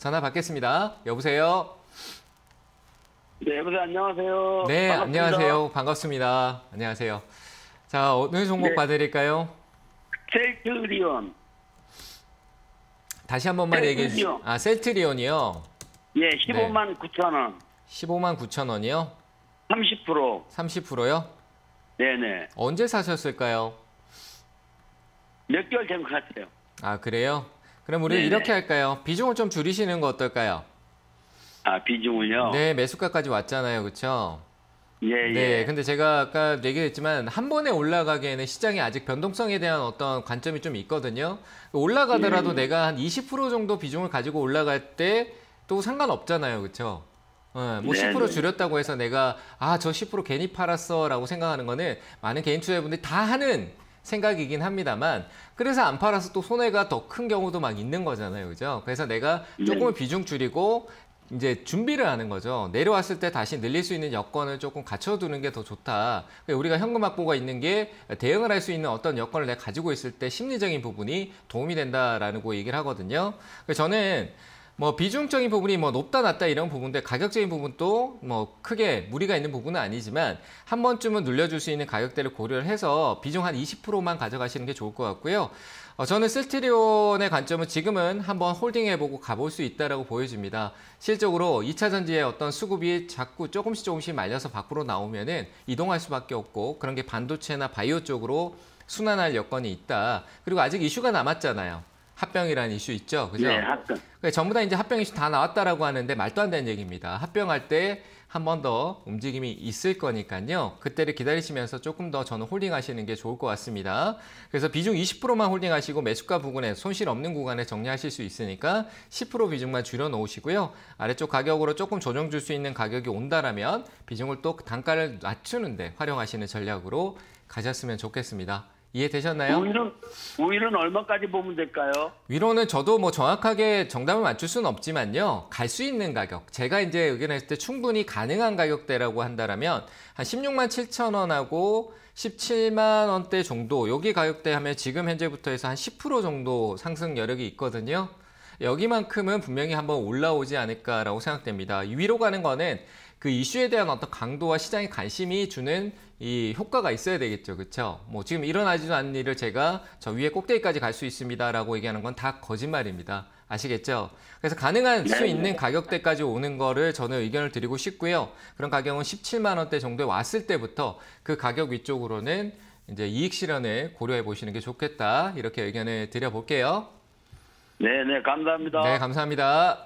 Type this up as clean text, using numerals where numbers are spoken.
전화 받겠습니다. 여보세요? 네, 여보세요. 안녕하세요. 네, 반갑습니다. 안녕하세요. 반갑습니다. 안녕하세요. 자, 어느 종목 네. 봐드릴까요? 셀트리온. 다시 한 번만 얘기해 주시죠. 셀트리온. 셀트리온이요. 예, 15만 9천 원. 15만 9천 원이요? 30%. 30%요? 네네. 언제 사셨을까요? 몇 개월 된 것 같아요. 아, 그래요? 그럼 우리 네네. 이렇게 할까요? 비중을 좀 줄이시는 거 어떨까요? 아, 비중을요? 네, 매수가까지 왔잖아요. 그렇죠? 예, 예. 네, 근데 제가 아까 얘기했지만 한 번에 올라가기에는 시장이 아직 변동성에 대한 어떤 관점이 좀 있거든요. 올라가더라도 내가 한 20% 정도 비중을 가지고 올라갈 때 또 상관없잖아요. 그렇죠? 뭐 네, 10% 네. 줄였다고 해서 내가 저 10% 괜히 팔았어 라고 생각하는 거는 많은 개인 투자자분들이 다 하는 생각이긴 합니다만 그래서 안 팔아서 또 손해가 더 큰 경우도 막 있는 거잖아요. 그죠? 그래서 내가 조금은 비중 줄이고 이제 준비를 하는 거죠. 내려왔을 때 다시 늘릴 수 있는 여건을 조금 갖춰두는 게 더 좋다. 우리가 현금 확보가 있는 게 대응을 할 수 있는 어떤 여건을 내가 가지고 있을 때 심리적인 부분이 도움이 된다라는 거 얘기를 하거든요. 그래서 저는 뭐 비중적인 부분이 뭐 높다 낮다 이런 부분인데 가격적인 부분도 뭐 크게 무리가 있는 부분은 아니지만 한 번쯤은 눌려줄 수 있는 가격대를 고려를 해서 비중 한 20%만 가져가시는 게 좋을 것 같고요. 저는 셀트리온의 관점은 지금은 한번 홀딩해보고 가볼 수 있다라고 보여집니다. 실적으로 2차 전지의 어떤 수급이 자꾸 조금씩 말려서 밖으로 나오면은 이동할 수밖에 없고 그런 게 반도체나 바이오 쪽으로 순환할 여건이 있다. 그리고 아직 이슈가 남았잖아요. 합병이라는 이슈 있죠, 그죠? 네, 합병. 전부 다 이제 합병 이슈 다 나왔다라고 하는데 말도 안 되는 얘기입니다. 합병할 때 한 번 더 움직임이 있을 거니까요. 그때를 기다리시면서 조금 더 저는 홀딩하시는 게 좋을 것 같습니다. 그래서 비중 20%만 홀딩하시고 매수가 부근에 손실 없는 구간에 정리하실 수 있으니까 10% 비중만 줄여 놓으시고요. 아래쪽 가격으로 조금 조정 줄 수 있는 가격이 온다라면 비중을 또 단가를 낮추는데 활용하시는 전략으로 가셨으면 좋겠습니다. 이해되셨나요? 우위는 얼마까지 보면 될까요? 위로는 저도 뭐 정확하게 정답을 맞출 수는 없지만요. 갈 수 있는 가격. 제가 이제 의견했을 때 충분히 가능한 가격대라고 한다면 한 16만 7천 원하고 17만 원대 정도. 여기 가격대 하면 지금 현재부터 해서 한 10% 정도 상승 여력이 있거든요. 여기만큼은 분명히 한번 올라오지 않을까라고 생각됩니다. 위로 가는 거는 그 이슈에 대한 어떤 강도와 시장의 관심이 주는 이 효과가 있어야 되겠죠. 그렇죠? 뭐 지금 일어나지도 않는 일을 제가 저 위에 꼭대기까지 갈 수 있습니다라고 얘기하는 건 다 거짓말입니다. 아시겠죠? 그래서 가능한 수 있는 가격대까지 오는 거를 저는 의견을 드리고 싶고요. 그런 가격은 17만 원대 정도에 왔을 때부터 그 가격 위쪽으로는 이제 이익 실현을 고려해 보시는 게 좋겠다. 이렇게 의견을 드려볼게요. 네, 네, 감사합니다. 네, 감사합니다.